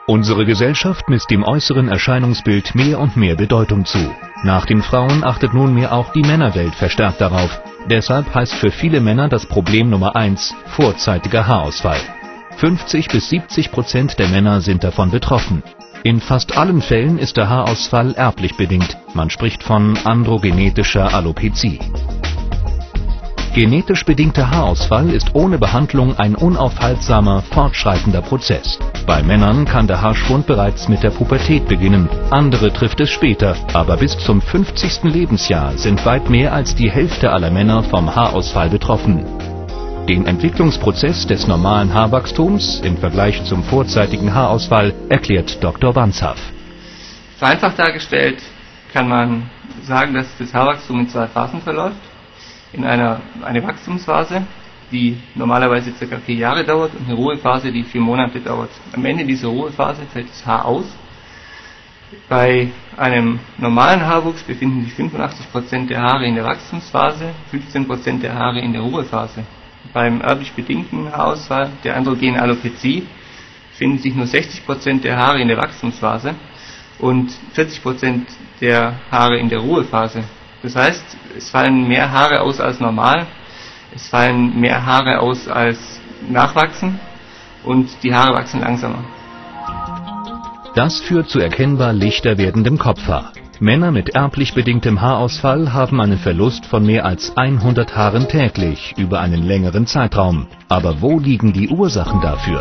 Unsere Gesellschaft misst dem äußeren Erscheinungsbild mehr und mehr Bedeutung zu. Nach den Frauen achtet nunmehr auch die Männerwelt verstärkt darauf. Deshalb heißt für viele Männer das Problem Nummer 1 vorzeitiger Haarausfall. 50-70% der Männer sind davon betroffen. In fast allen Fällen ist der Haarausfall erblich bedingt. Man spricht von androgenetischer Alopezie. Genetisch bedingter Haarausfall ist ohne Behandlung ein unaufhaltsamer, fortschreitender Prozess. Bei Männern kann der Haarschwund bereits mit der Pubertät beginnen, andere trifft es später, aber bis zum 50. Lebensjahr sind weit mehr als die Hälfte aller Männer vom Haarausfall betroffen. Den Entwicklungsprozess des normalen Haarwachstums im Vergleich zum vorzeitigen Haarausfall erklärt Dr. Banzhaf. Vereinfacht dargestellt kann man sagen, dass das Haarwachstum in 2 Phasen verläuft. In eine Wachstumsphase, die normalerweise ca. 4 Jahre dauert, und eine Ruhephase, die 4 Monate dauert. Am Ende dieser Ruhephase fällt das Haar aus. Bei einem normalen Haarwuchs befinden sich 85% der Haare in der Wachstumsphase, 15% der Haare in der Ruhephase. Beim erblich bedingten Haarausfall, der androgenen Alopezie, finden sich nur 60% der Haare in der Wachstumsphase und 40% der Haare in der Ruhephase. Das heißt, es fallen mehr Haare aus als normal, es fallen mehr Haare aus als nachwachsen und die Haare wachsen langsamer. Das führt zu erkennbar lichter werdendem Kopfhaar. Männer mit erblich bedingtem Haarausfall haben einen Verlust von mehr als 100 Haaren täglich über einen längeren Zeitraum. Aber wo liegen die Ursachen dafür?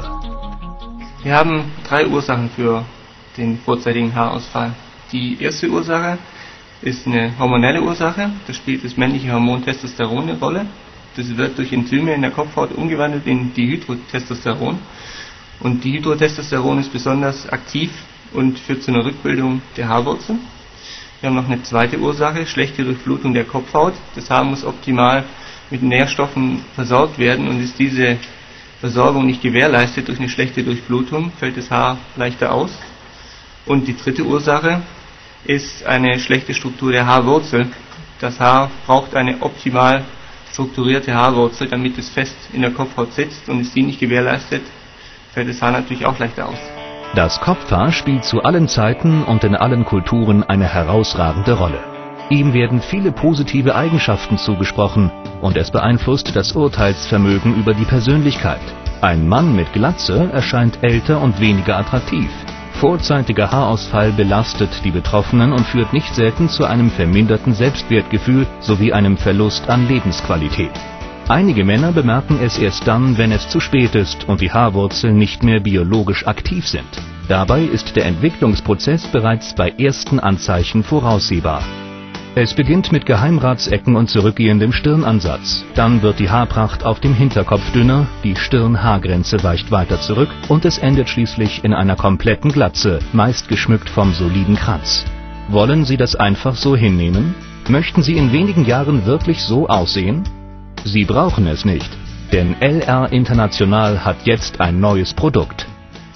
Wir haben 3 Ursachen für den vorzeitigen Haarausfall. Die erste Ursache ist eine hormonelle Ursache. Da spielt das männliche Hormon Testosteron eine Rolle. Das wird durch Enzyme in der Kopfhaut umgewandelt in Dihydrotestosteron. Und Dihydrotestosteron ist besonders aktiv und führt zu einer Rückbildung der Haarwurzel. Wir haben noch eine zweite Ursache, schlechte Durchblutung der Kopfhaut. Das Haar muss optimal mit Nährstoffen versorgt werden, und ist diese Versorgung nicht gewährleistet durch eine schlechte Durchblutung, fällt das Haar leichter aus. Und die dritte Ursache ist eine schlechte Struktur der Haarwurzel. Das Haar braucht eine optimal strukturierte Haarwurzel, damit es fest in der Kopfhaut sitzt, und ist die nicht gewährleistet, fällt das Haar natürlich auch leichter aus. Das Kopfhaar spielt zu allen Zeiten und in allen Kulturen eine herausragende Rolle. Ihm werden viele positive Eigenschaften zugesprochen und es beeinflusst das Urteilsvermögen über die Persönlichkeit. Ein Mann mit Glatze erscheint älter und weniger attraktiv. Vorzeitiger Haarausfall belastet die Betroffenen und führt nicht selten zu einem verminderten Selbstwertgefühl sowie einem Verlust an Lebensqualität. Einige Männer bemerken es erst dann, wenn es zu spät ist und die Haarwurzeln nicht mehr biologisch aktiv sind. Dabei ist der Entwicklungsprozess bereits bei ersten Anzeichen voraussehbar. Es beginnt mit Geheimratsecken und zurückgehendem Stirnansatz. Dann wird die Haarpracht auf dem Hinterkopf dünner, die Stirnhaargrenze weicht weiter zurück und es endet schließlich in einer kompletten Glatze, meist geschmückt vom soliden Kranz. Wollen Sie das einfach so hinnehmen? Möchten Sie in wenigen Jahren wirklich so aussehen? Sie brauchen es nicht, denn LR International hat jetzt ein neues Produkt.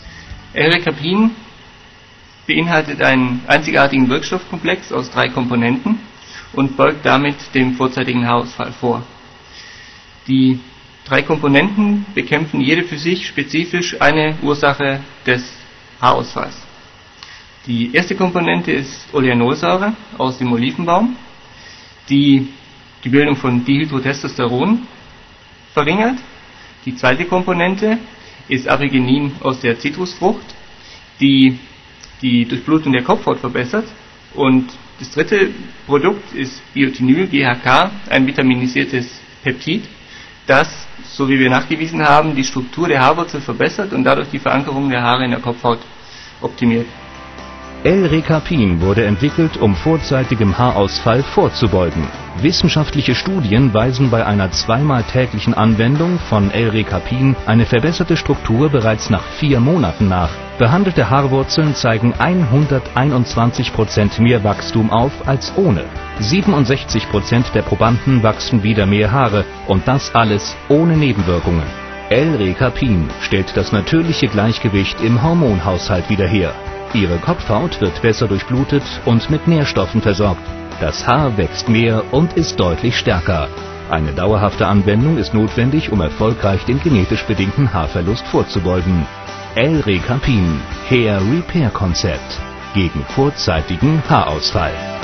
L-Recapin beinhaltet einen einzigartigen Wirkstoffkomplex aus 3 Komponenten und beugt damit dem vorzeitigen Haarausfall vor. Die 3 Komponenten bekämpfen jede für sich spezifisch eine Ursache des Haarausfalls. Die erste Komponente ist Oleanolsäure aus dem Olivenbaum, die die Bildung von Dihydrotestosteron verringert. Die zweite Komponente ist Abigenin aus der Zitrusfrucht, die die Durchblutung der Kopfhaut verbessert. Und das dritte Produkt ist Biotinyl GHK, ein vitaminisiertes Peptid, das, so wie wir nachgewiesen haben, die Struktur der Haarwurzel verbessert und dadurch die Verankerung der Haare in der Kopfhaut optimiert. L-Recapin wurde entwickelt, um vorzeitigem Haarausfall vorzubeugen. Wissenschaftliche Studien weisen bei einer 2-mal täglichen Anwendung von L-Recapin eine verbesserte Struktur bereits nach 4 Monaten nach. Behandelte Haarwurzeln zeigen 121% mehr Wachstum auf als ohne. 67% der Probanden wachsen wieder mehr Haare, und das alles ohne Nebenwirkungen. L-Recapin stellt das natürliche Gleichgewicht im Hormonhaushalt wieder her. Ihre Kopfhaut wird besser durchblutet und mit Nährstoffen versorgt. Das Haar wächst mehr und ist deutlich stärker. Eine dauerhafte Anwendung ist notwendig, um erfolgreich den genetisch bedingten Haarverlust vorzubeugen. L-Recapin Hair Repair Konzept gegen vorzeitigen Haarausfall.